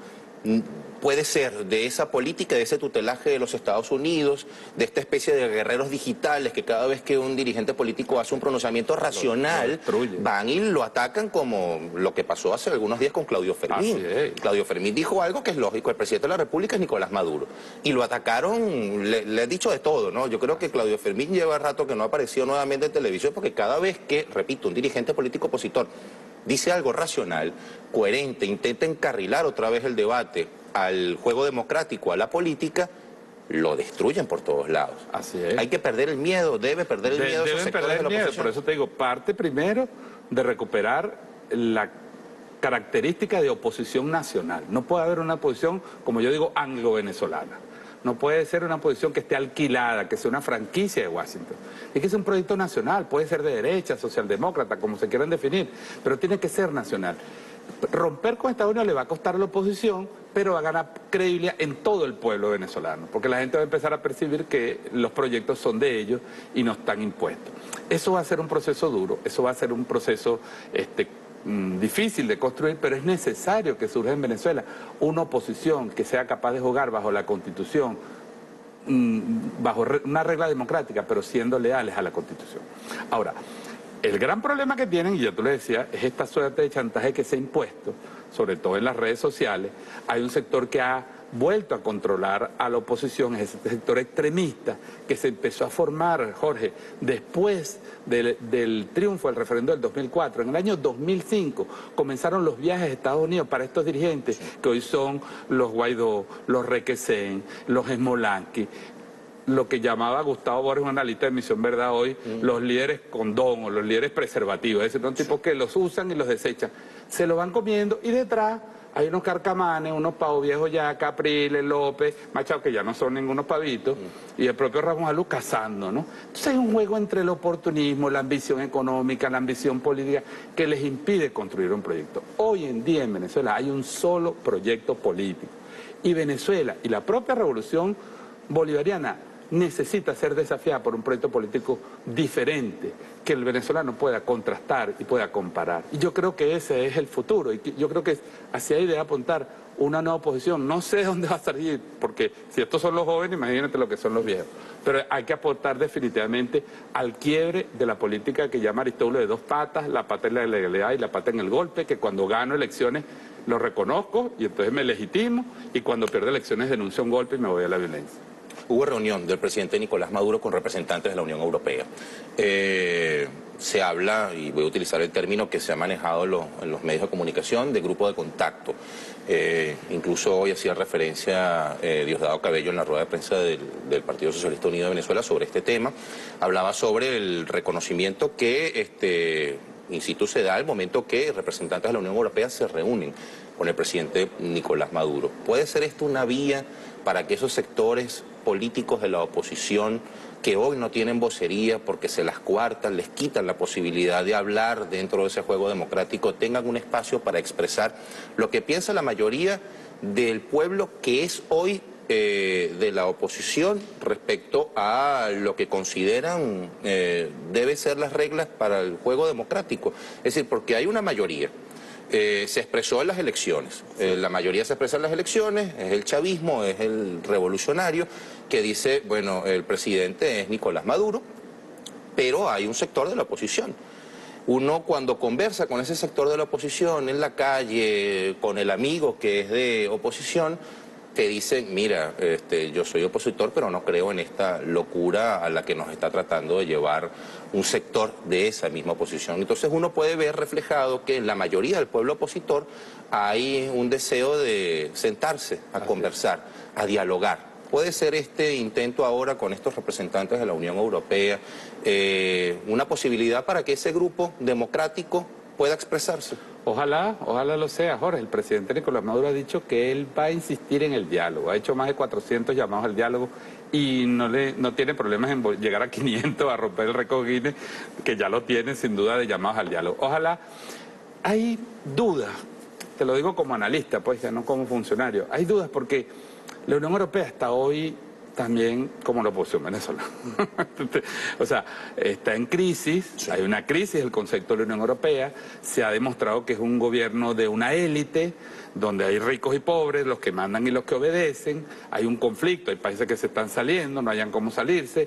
Puede ser de esa política, de ese tutelaje de los Estados Unidos, de esta especie de guerreros digitales que cada vez que un dirigente político hace un pronunciamiento racional, van y lo atacan, como lo que pasó hace algunos días con Claudio Fermín. Claudio Fermín dijo algo que es lógico, el presidente de la República es Nicolás Maduro. Y lo atacaron, le he dicho de todo, ¿no? Yo creo que Claudio Fermín lleva rato que no ha aparecido nuevamente en televisión, porque cada vez que, repito, un dirigente político opositor dice algo racional, coherente, intenta encarrilar otra vez el debate al juego democrático, a la política, lo destruyen por todos lados. Así es. Hay que perder el miedo, debe perder el miedo. Deben perder el miedo, por eso te digo, parte primero de recuperar la característica de oposición nacional. No puede haber una oposición, como yo digo, anglo-venezolana. No puede ser una posición que esté alquilada, que sea una franquicia de Washington. Es que es un proyecto nacional, puede ser de derecha, socialdemócrata, como se quieran definir, pero tiene que ser nacional. Romper con Estados Unidos le va a costar a la oposición, pero va a ganar credibilidad en todo el pueblo venezolano, porque la gente va a empezar a percibir que los proyectos son de ellos y no están impuestos. Eso va a ser un proceso duro, eso va a ser un proceso difícil de construir, pero es necesario que surja en Venezuela una oposición que sea capaz de jugar bajo la Constitución, bajo una regla democrática, pero siendo leales a la Constitución. Ahora, el gran problema que tienen, y ya tú le decías, es esta suerte de chantaje que se ha impuesto, sobre todo en las redes sociales. Hay un sector que ha vuelto a controlar a la oposición, es ese sector extremista que se empezó a formar, Jorge, después del triunfo del referendo del 2004. En el año 2005 comenzaron los viajes a Estados Unidos para estos dirigentes, que hoy son los Guaidó, los Requesén, los Smolansky, lo que llamaba Gustavo Borges, un analista de Misión Verdad hoy, los líderes condón o los líderes preservativos, es decir, son tipos que los usan y los desechan, se lo van comiendo y detrás hay unos carcamanes, unos pavos viejos ya, Capriles, López, Machado, que ya no son ningunos pavitos, y el propio Ramón Alú cazando, ¿no? Entonces hay un juego entre el oportunismo, la ambición económica, la ambición política, que les impide construir un proyecto. Hoy en día en Venezuela hay un solo proyecto político, y Venezuela y la propia revolución bolivariana necesita ser desafiada por un proyecto político diferente, que el venezolano pueda contrastar y pueda comparar. Y yo creo que ese es el futuro, y yo creo que hacia ahí debe apuntar una nueva oposición. No sé dónde va a salir, porque si estos son los jóvenes, imagínate lo que son los viejos. Pero hay que aportar definitivamente al quiebre de la política que llama Aristóbulo de dos patas, la pata en la legalidad y la pata en el golpe, que cuando gano elecciones lo reconozco y entonces me legitimo, y cuando pierdo elecciones denuncio un golpe y me voy a la violencia. Hubo reunión del presidente Nicolás Maduro con representantes de la Unión Europea. Se habla, y voy a utilizar el término que se ha manejado en los medios de comunicación, de grupo de contacto. Incluso hoy hacía referencia Diosdado Cabello en la rueda de prensa del Partido Socialista Unido de Venezuela sobre este tema. Hablaba sobre el reconocimiento que in situ se da al momento que representantes de la Unión Europea se reúnen con el presidente Nicolás Maduro. ¿Puede ser esto una vía para que esos sectores políticos de la oposición que hoy no tienen vocería porque se las coartan, les quitan la posibilidad de hablar dentro de ese juego democrático, tengan un espacio para expresar lo que piensa la mayoría del pueblo que es hoy de la oposición respecto a lo que consideran debe ser las reglas para el juego democrático? Es decir, porque hay una mayoría. Se expresó en las elecciones, la mayoría se expresa en las elecciones, es el chavismo, es el revolucionario, que dice, bueno, el presidente es Nicolás Maduro, pero hay un sector de la oposición. Uno cuando conversa con ese sector de la oposición en la calle, con el amigo que es de oposición, te dicen, mira, yo soy opositor, pero no creo en esta locura a la que nos está tratando de llevar un sector de esa misma oposición. Entonces uno puede ver reflejado que en la mayoría del pueblo opositor hay un deseo de sentarse a conversar, a dialogar. ¿Puede ser este intento ahora con estos representantes de la Unión Europea una posibilidad para que ese grupo democrático pueda expresarse? Ojalá lo sea, Jorge. El presidente Nicolás Maduro ha dicho que él va a insistir en el diálogo. Ha hecho más de 400 llamados al diálogo y no tiene problemas en llegar a 500, a romper el récord Guinness, que ya lo tiene sin duda de llamados al diálogo. Ojalá. Hay dudas, te lo digo como analista, pues ya no como funcionario. Hay dudas porque la Unión Europea está hoy también como la oposición venezolana. O sea, está en crisis, sí. Hay una crisis del concepto de la Unión Europea, se ha demostrado que es un gobierno de una élite, donde hay ricos y pobres, los que mandan y los que obedecen, hay un conflicto, hay países que se están saliendo, no hayan cómo salirse,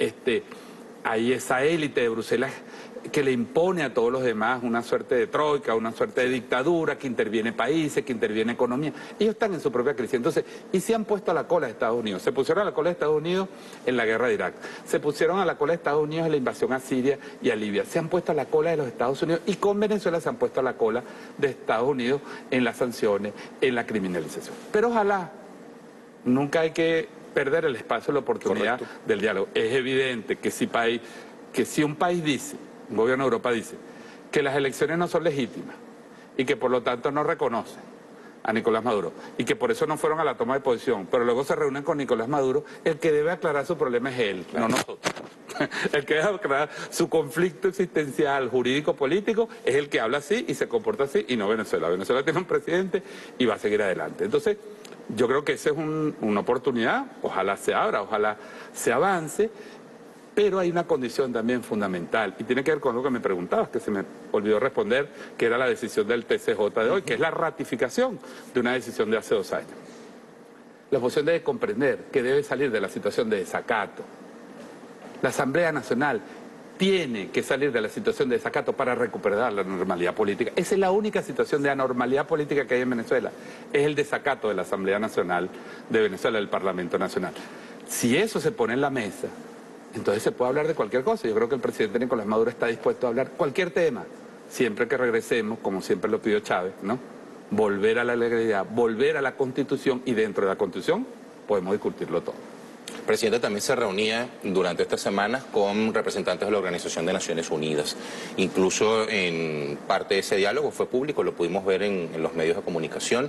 hay esa élite de Bruselas que le impone a todos los demás una suerte de troika, una suerte de dictadura, que interviene países, que interviene economía. Ellos están en su propia crisis. Entonces, y se han puesto a la cola de Estados Unidos. Se pusieron a la cola de Estados Unidos en la guerra de Irak. Se pusieron a la cola de Estados Unidos en la invasión a Siria y a Libia. Se han puesto a la cola de los Estados Unidos y con Venezuela se han puesto a la cola de Estados Unidos en las sanciones, en la criminalización. Pero ojalá, nunca hay que perder el espacio, la oportunidad del diálogo. Es evidente que si un país dice, un gobierno de Europa dice, que las elecciones no son legítimas y que por lo tanto no reconocen a Nicolás Maduro y que por eso no fueron a la toma de posición, pero luego se reúnen con Nicolás Maduro, el que debe aclarar su problema es él, no nosotros. El que debe aclarar su conflicto existencial, jurídico, político, es el que habla así y se comporta así y no Venezuela. Venezuela tiene un presidente y va a seguir adelante. Entonces, yo creo que esa es una oportunidad, ojalá se abra, ojalá se avance. Pero hay una condición también fundamental, y tiene que ver con lo que me preguntabas, que se me olvidó responder, que era la decisión del TCJ de hoy, que es la ratificación de una decisión de hace 2 años. La oposición debe comprender que debe salir de la situación de desacato. La Asamblea Nacional tiene que salir de la situación de desacato para recuperar la normalidad política. Esa es la única situación de anormalidad política que hay en Venezuela, es el desacato de la Asamblea Nacional de Venezuela, del Parlamento Nacional. Si eso se pone en la mesa, entonces se puede hablar de cualquier cosa. Yo creo que el presidente Nicolás Maduro está dispuesto a hablar cualquier tema, siempre que regresemos, como siempre lo pidió Chávez, ¿no? Volver a la legalidad, volver a la Constitución, y dentro de la Constitución podemos discutirlo todo. presidente también se reunía durante estas semanas con representantes de la Organización de Naciones Unidas. Incluso en parte de ese diálogo fue público, lo pudimos ver en los medios de comunicación.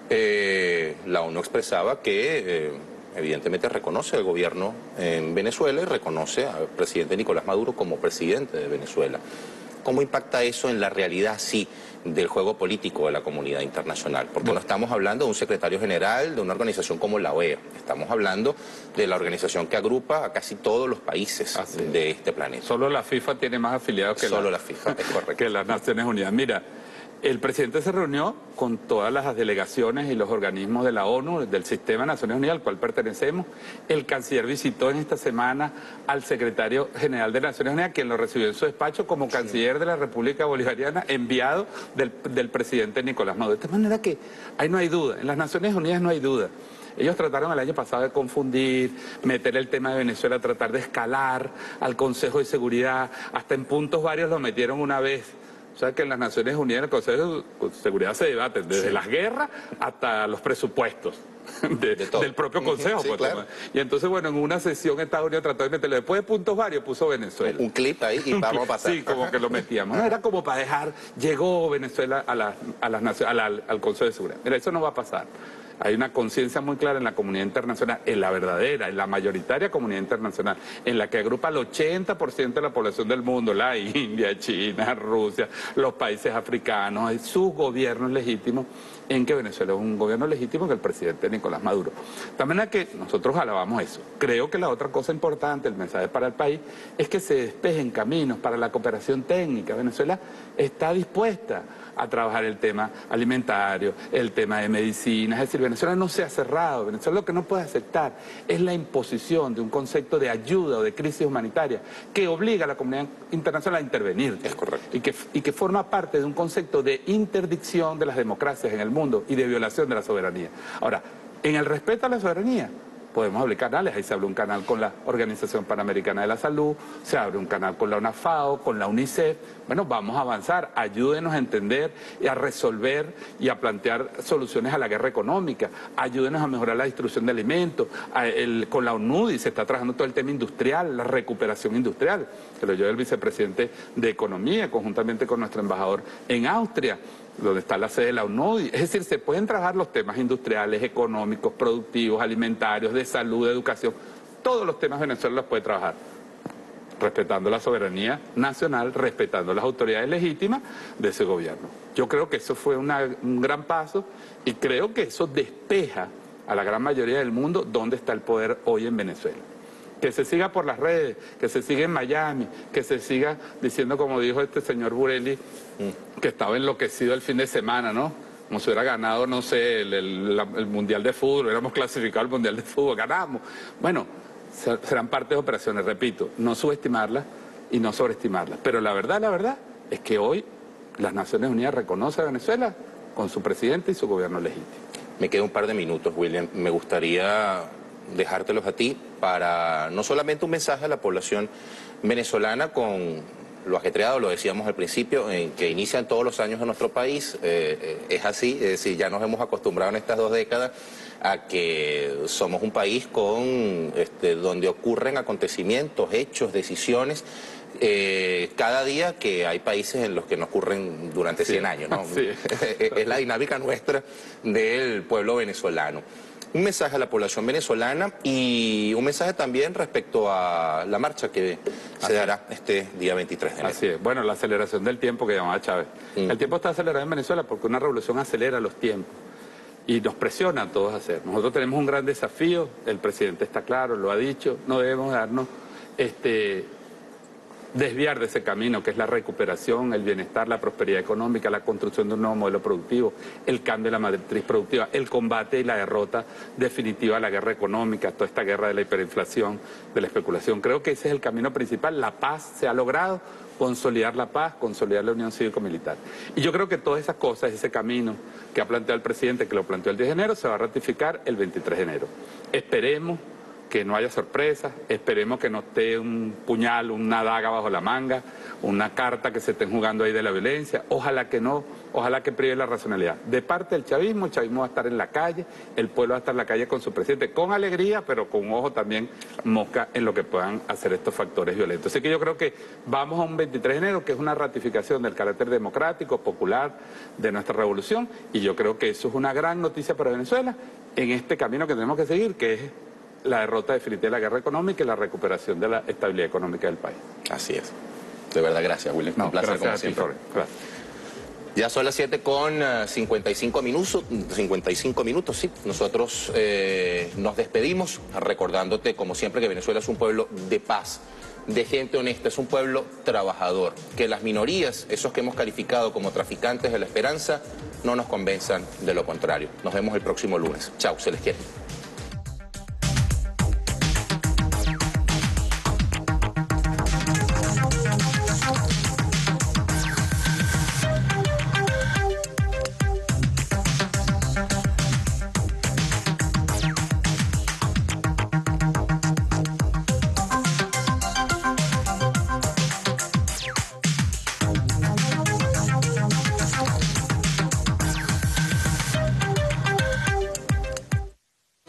La ONU expresaba que evidentemente reconoce al gobierno en Venezuela y reconoce al presidente Nicolás Maduro como presidente de Venezuela. ¿Cómo impacta eso en la realidad, sí, del juego político de la comunidad internacional? Porque no estamos hablando de un secretario general de una organización como la OEA, estamos hablando de la organización que agrupa a casi todos los países de este planeta. Solo la FIFA tiene más afiliados que la FIFA, es correcto. Que las Naciones Unidas. Mira, el presidente se reunió con todas las delegaciones y los organismos de la ONU, del Sistema de Naciones Unidas, al cual pertenecemos. El canciller visitó en esta semana al secretario general de Naciones Unidas, quien lo recibió en su despacho como canciller de la República Bolivariana, enviado del presidente Nicolás Maduro. De tal manera que ahí no hay duda, en las Naciones Unidas no hay duda. Ellos trataron el año pasado de confundir, meter el tema de Venezuela, tratar de escalar al Consejo de Seguridad, hasta en puntos varios lo metieron una vez. O sea que en las Naciones Unidas, en el Consejo de Seguridad se debate desde las guerras hasta los presupuestos del propio Consejo. Sí, claro. Y entonces, bueno, en una sesión Estados Unidos trató de meterlo. Después de puntos varios puso Venezuela. Un clip ahí y vamos a pasar. Sí, como que lo metíamos. No, era como para dejar, llegó Venezuela al Consejo de Seguridad. Mira, eso no va a pasar. Hay una conciencia muy clara en la comunidad internacional, en la verdadera, en la mayoritaria comunidad internacional, en la que agrupa el 80% de la población del mundo, la India, China, Rusia, los países africanos, sus gobiernos legítimos, en que Venezuela es un gobierno legítimo que el presidente Nicolás Maduro. También es que nosotros alabamos eso. Creo que la otra cosa importante, el mensaje para el país, es que se despejen caminos para la cooperación técnica. Venezuela está dispuesta a trabajar el tema alimentario, el tema de medicina. Es decir, Venezuela no se ha cerrado. Venezuela lo que no puede aceptar es la imposición de un concepto de ayuda o de crisis humanitaria que obliga a la comunidad internacional a intervenir. Es correcto. Y que forma parte de un concepto de interdicción de las democracias en el mundo y de violación de la soberanía. Ahora, en el respeto a la soberanía, podemos abrir canales. Ahí se abre un canal con la Organización Panamericana de la Salud, se abre un canal con la UNAFAO, con la UNICEF. Bueno, vamos a avanzar, ayúdenos a entender y a resolver y a plantear soluciones a la guerra económica, ayúdenos a mejorar la distribución de alimentos, con la UNUDI se está trabajando todo el tema industrial, la recuperación industrial, que lo lleva el vicepresidente de Economía, conjuntamente con nuestro embajador en Austria, donde está la sede de la UNUDI. Es decir, se pueden trabajar los temas industriales, económicos, productivos, alimentarios, de salud, de educación. Todos los temas Venezuela los puede trabajar, respetando la soberanía nacional, respetando las autoridades legítimas de ese gobierno. Yo creo que eso fue un gran paso y creo que eso despeja a la gran mayoría del mundo dónde está el poder hoy en Venezuela. Que se siga por las redes, que se siga en Miami, que se siga diciendo, como dijo este señor Burelli, que estaba enloquecido el fin de semana, ¿no? Como si hubiera ganado, no sé, el Mundial de Fútbol, hubiéramos clasificado al Mundial de Fútbol, ganamos. Bueno, serán parte de operaciones, repito, no subestimarlas y no sobreestimarlas. Pero la verdad es que hoy las Naciones Unidas reconocen a Venezuela con su presidente y su gobierno legítimo. Me queda un par de minutos, William. Me gustaría dejártelos a ti para no solamente un mensaje a la población venezolana con lo ajetreado, lo decíamos al principio, en que inician todos los años en nuestro país, es así, es decir, ya nos hemos acostumbrado en estas 2 décadas a que somos un país donde ocurren acontecimientos, hechos, decisiones, cada día que hay países en los que no ocurren durante 100 años, ¿no? Sí. Es la dinámica nuestra del pueblo venezolano. Un mensaje a la población venezolana y un mensaje también respecto a la marcha que se dará este día 23 de enero. Así es. Bueno, la aceleración del tiempo que llamaba Chávez. El tiempo está acelerado en Venezuela porque una revolución acelera los tiempos y nos presiona a todos a hacer. Nosotros tenemos un gran desafío, el presidente está claro, lo ha dicho, no debemos darnos desviar de ese camino que es la recuperación, el bienestar, la prosperidad económica, la construcción de un nuevo modelo productivo, el cambio de la matriz productiva, el combate y la derrota definitiva a la guerra económica, toda esta guerra de la hiperinflación, de la especulación. Creo que ese es el camino principal. La paz se ha logrado, consolidar la paz, consolidar la unión cívico-militar. Y yo creo que todas esas cosas, ese camino que ha planteado el presidente, que lo planteó el 10 de enero, se va a ratificar el 23 de enero. Esperemos que no haya sorpresas, esperemos que no esté un puñal, una daga bajo la manga, una carta que se estén jugando ahí de la violencia, ojalá que no, ojalá que prive la racionalidad. De parte del chavismo, el chavismo va a estar en la calle, el pueblo va a estar en la calle con su presidente, con alegría, pero con un ojo también mosca en lo que puedan hacer estos factores violentos. Así que yo creo que vamos a un 23 de enero, que es una ratificación del carácter democrático, popular de nuestra revolución, y yo creo que eso es una gran noticia para Venezuela en este camino que tenemos que seguir, que es la derrota definitiva de la guerra económica y la recuperación de la estabilidad económica del país. Así es. De verdad, gracias, William. No, un placer como siempre. Gracias. Ya son las 7:55 minutos, sí. Nosotros nos despedimos recordándote, como siempre, que Venezuela es un pueblo de paz, de gente honesta, es un pueblo trabajador. Que las minorías, esos que hemos calificado como traficantes de la esperanza, no nos convenzan de lo contrario. Nos vemos el próximo lunes. Chao, se les quiere.